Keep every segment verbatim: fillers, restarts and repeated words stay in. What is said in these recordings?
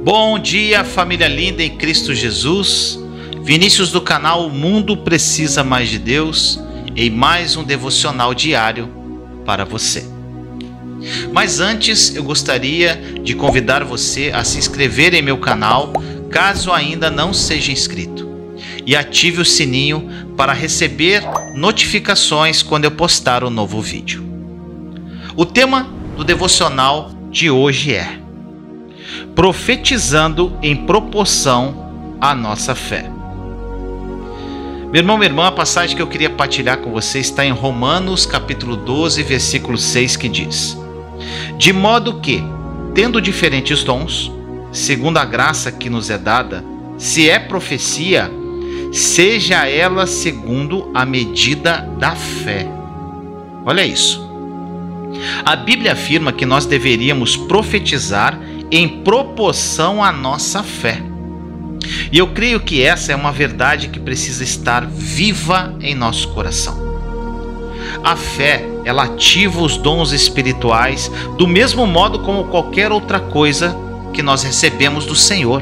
Bom dia, família linda em Cristo Jesus. Vinícius do canal O Mundo Precisa Mais de Deus, em mais um devocional diário para você. Mas antes, eu gostaria de convidar você a se inscrever em meu canal, caso ainda não seja inscrito, e ative o sininho para receber notificações quando eu postar um novo vídeo. O tema do devocional de hoje é profetizando em proporção à nossa fé. Meu irmão, minha irmã, a passagem que eu queria partilhar com você está em Romanos capítulo doze, versículo seis, que diz: de modo que, tendo diferentes dons, segundo a graça que nos é dada, se é profecia, seja ela segundo a medida da fé. Olha isso. A Bíblia afirma que nós deveríamos profetizar em proporção à nossa fé. E eu creio que essa é uma verdade que precisa estar viva em nosso coração. A fé, ela ativa os dons espirituais do mesmo modo como qualquer outra coisa que nós recebemos do Senhor.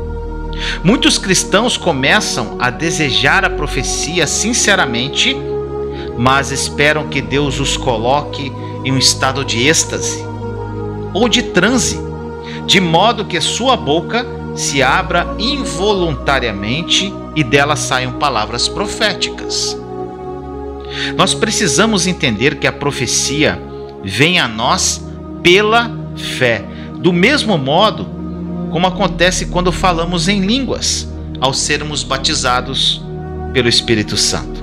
Muitos cristãos começam a desejar a profecia sinceramente, mas esperam que Deus os coloque em um estado de êxtase ou de transe, de modo que sua boca se abra involuntariamente e dela saiam palavras proféticas. Nós precisamos entender que a profecia vem a nós pela fé, do mesmo modo como acontece quando falamos em línguas, ao sermos batizados pelo Espírito Santo.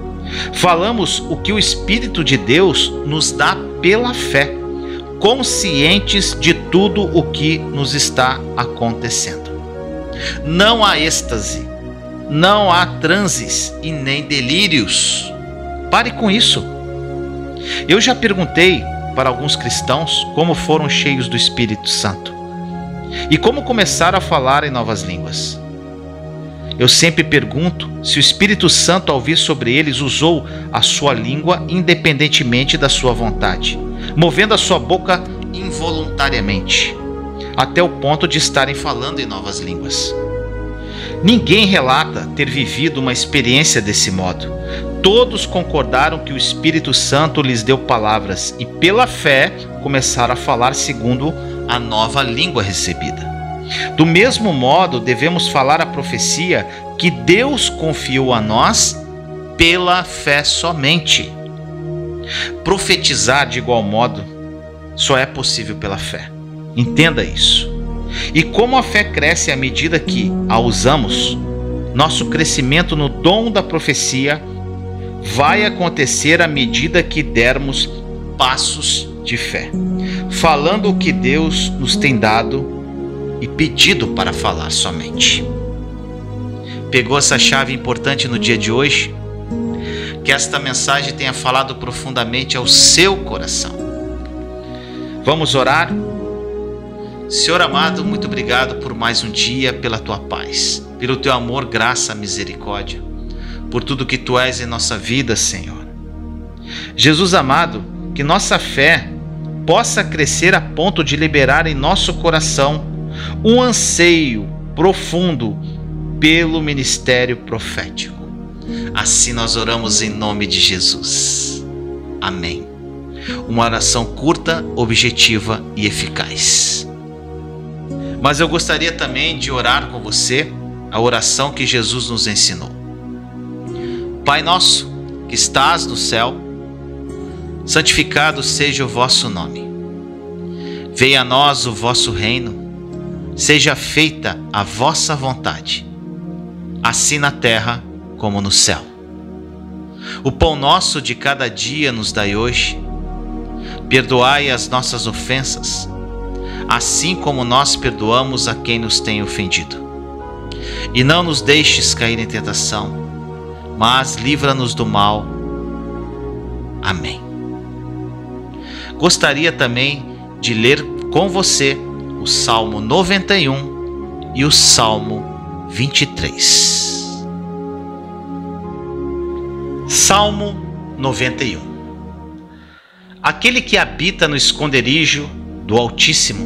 Falamos o que o Espírito de Deus nos dá pela fé, conscientes de tudo o que nos está acontecendo. Não há êxtase, não há transes e nem delírios. Pare com isso. Eu já perguntei para alguns cristãos como foram cheios do Espírito Santo e como começaram a falar em novas línguas. Eu sempre pergunto se o Espírito Santo, ao vir sobre eles, usou a sua língua independentemente da sua vontade, movendo a sua boca involuntariamente, até o ponto de estarem falando em novas línguas. Ninguém relata ter vivido uma experiência desse modo. Todos concordaram que o Espírito Santo lhes deu palavras e, pela fé, começaram a falar segundo a nova língua recebida. Do mesmo modo, devemos falar a profecia que Deus confiou a nós pela fé somente. Profetizar de igual modo só é possível pela fé. Entenda isso. E como a fé cresce à medida que a usamos, nosso crescimento no dom da profecia vai acontecer à medida que dermos passos de fé, falando o que Deus nos tem dado e pedido para falar somente. Pegou essa chave importante no dia de hoje? Que esta mensagem tenha falado profundamente ao seu coração. Vamos orar? Senhor amado, muito obrigado por mais um dia, pela tua paz, pelo teu amor, graça, misericórdia, por tudo que tu és em nossa vida, Senhor. Jesus amado, que nossa fé possa crescer a ponto de liberar em nosso coração um anseio profundo pelo ministério profético. Assim nós oramos em nome de Jesus. Amém. Uma oração curta, objetiva e eficaz. Mas eu gostaria também de orar com você a oração que Jesus nos ensinou. Pai nosso, que estás no céu, santificado seja o vosso nome. Venha a nós o vosso reino. Seja feita a vossa vontade, assim na terra como no céu. O pão nosso de cada dia nos dai hoje. Perdoai as nossas ofensas, assim como nós perdoamos a quem nos tem ofendido. E não nos deixes cair em tentação, mas livra-nos do mal. Amém. Gostaria também de ler com você o Salmo noventa e um e o Salmo vinte e três. Salmo noventa e um. Aquele que habita no esconderijo do Altíssimo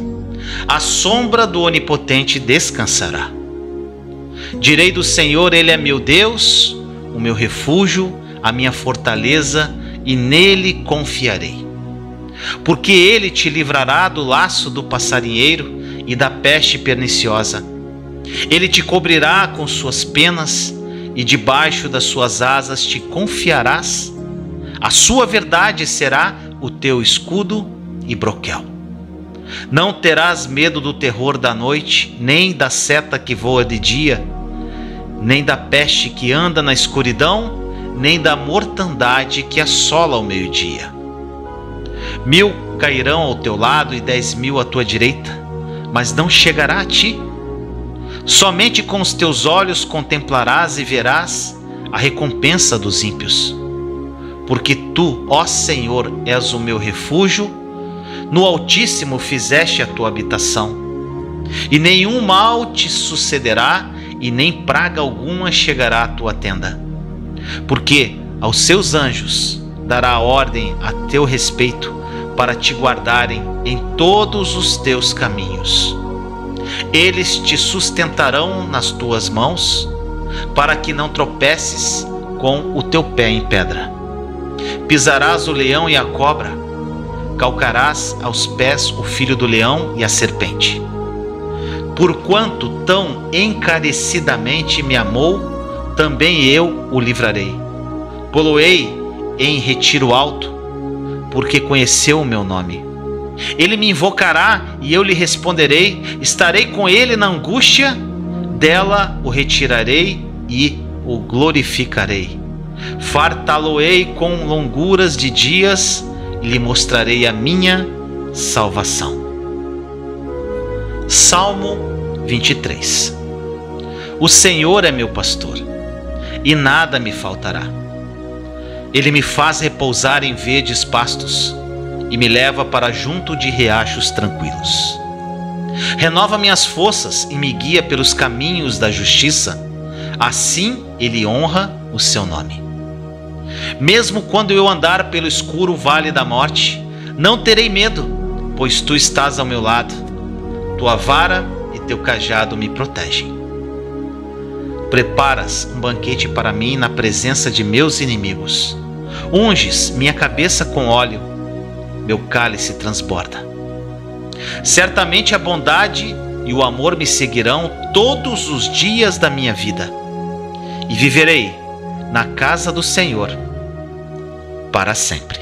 a sombra do Onipotente descansará. Direi do Senhor, Ele é meu Deus, o meu refúgio, a minha fortaleza, e nele confiarei. Porque Ele te livrará do laço do passarinheiro e da peste perniciosa. Ele te cobrirá com suas penas, e debaixo das suas asas te confiarás. A sua verdade será o teu escudo e broquel. Não terás medo do terror da noite, nem da seta que voa de dia, nem da peste que anda na escuridão, nem da mortandade que assola ao meio-dia. Mil cairão ao teu lado e dez mil à tua direita, mas não chegará a ti. Somente com os teus olhos contemplarás e verás a recompensa dos ímpios. Porque tu, ó Senhor, és o meu refúgio, no Altíssimo fizeste a tua habitação. E nenhum mal te sucederá, e nem praga alguma chegará à tua tenda. Porque aos seus anjos dará ordem a teu respeito, para te guardarem em todos os teus caminhos. Eles te sustentarão nas tuas mãos, para que não tropeces com o teu pé em pedra. Pisarás o leão e a cobra, calcarás aos pés o filho do leão e a serpente. Porquanto tão encarecidamente me amou, também eu o livrarei. Poloei em retiro alto, porque conheceu o meu nome. Ele me invocará e eu lhe responderei. Estarei com ele na angústia, dela o retirarei e o glorificarei. Fartá-lo-ei com longuras de dias e lhe mostrarei a minha salvação. Salmo vinte e três. O Senhor é meu pastor, e nada me faltará. Ele me faz repousar em verdes pastos, e me leva para junto de riachos tranquilos. Renova minhas forças e me guia pelos caminhos da justiça, assim Ele honra o seu nome. Mesmo quando eu andar pelo escuro vale da morte, não terei medo, pois tu estás ao meu lado. Tua vara e teu cajado me protegem. Preparas um banquete para mim na presença de meus inimigos. Unges minha cabeça com óleo, meu cálice transborda. Certamente a bondade e o amor me seguirão todos os dias da minha vida, e viverei na casa do Senhor para sempre.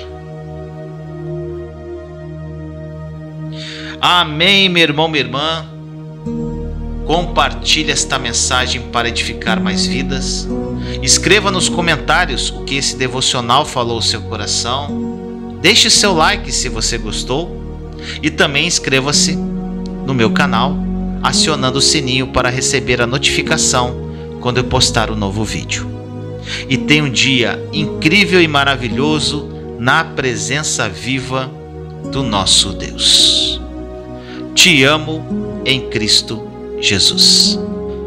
Amém, meu irmão, minha irmã. Compartilhe esta mensagem para edificar mais vidas. Escreva nos comentários o que esse devocional falou ao seu coração. Deixe seu like se você gostou. E também inscreva-se no meu canal, acionando o sininho para receber a notificação quando eu postar um novo vídeo. E tenha um dia incrível e maravilhoso na presença viva do nosso Deus. Te amo em Cristo Jesus.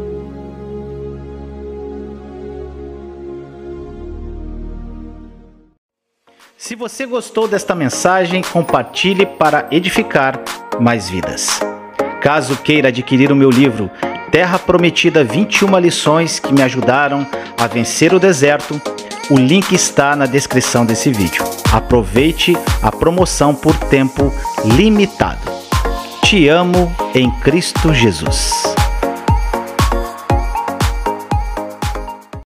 Se você gostou desta mensagem, compartilhe para edificar mais vidas. Caso queira adquirir o meu livro Terra Prometida, vinte e uma lições que me ajudaram a vencer o deserto, o link está na descrição desse vídeo. Aproveite a promoção por tempo limitado. Te amo em Cristo Jesus.